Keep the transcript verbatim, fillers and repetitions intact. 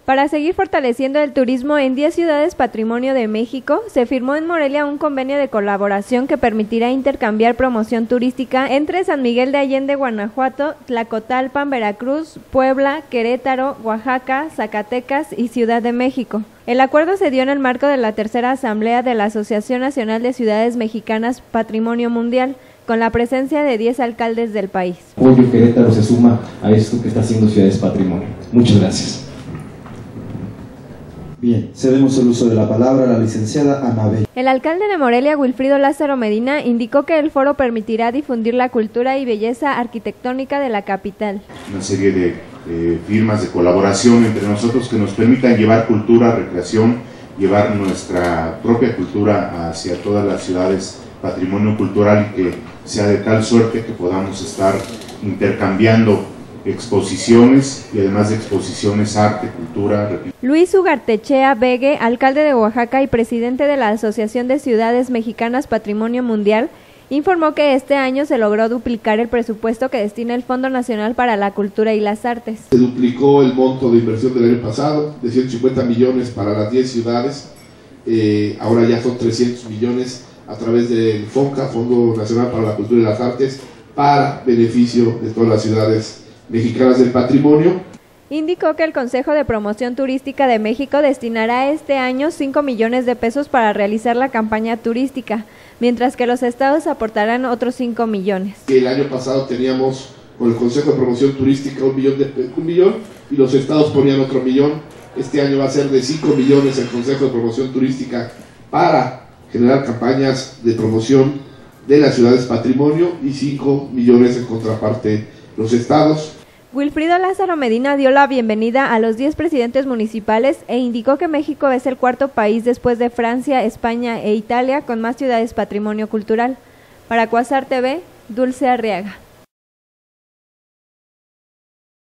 Para seguir fortaleciendo el turismo en diez ciudades patrimonio de México, se firmó en Morelia un convenio de colaboración que permitirá intercambiar promoción turística entre San Miguel de Allende, Guanajuato, Tlacotalpan, Veracruz, Puebla, Querétaro, Oaxaca, Zacatecas y Ciudad de México. El acuerdo se dio en el marco de la tercera asamblea de la Asociación Nacional de Ciudades Mexicanas Patrimonio Mundial, con la presencia de diez alcaldes del país. Pollo Querétaro se suma a esto que está haciendo Ciudades Patrimonio. Muchas gracias. Bien, cedemos el uso de la palabra a la licenciada Anabel. El alcalde de Morelia, Wilfrido Lázaro Medina, indicó que el foro permitirá difundir la cultura y belleza arquitectónica de la capital. Una serie de eh, firmas de colaboración entre nosotros que nos permitan llevar cultura, recreación, llevar nuestra propia cultura hacia todas las ciudades patrimonio cultural y que sea de tal suerte que podamos estar intercambiando exposiciones y además de exposiciones, arte, cultura. Luis Ugartechea Vegue, alcalde de Oaxaca y presidente de la Asociación de Ciudades Mexicanas Patrimonio Mundial, informó que este año se logró duplicar el presupuesto que destina el Fondo Nacional para la Cultura y las Artes. Se duplicó el monto de inversión del año pasado, de ciento cincuenta millones para las diez ciudades, eh, ahora ya son trescientos millones a través del FONCA, Fondo Nacional para la Cultura y las Artes, para beneficio de todas las ciudades mexicanas del patrimonio. Indicó que el Consejo de Promoción Turística de México destinará este año cinco millones de pesos para realizar la campaña turística, mientras que los estados aportarán otros cinco millones. El año pasado teníamos con el Consejo de Promoción Turística un millón, de, un millón y los estados ponían otro millón. Este año va a ser de cinco millones el Consejo de Promoción Turística para generar campañas de promoción de las ciudades patrimonio y cinco millones en contraparte los estados. Wilfrido Lázaro Medina dio la bienvenida a los diez presidentes municipales e indicó que México es el cuarto país después de Francia, España e Italia con más ciudades patrimonio cultural. Para Cuasar T V, Dulce Arriaga.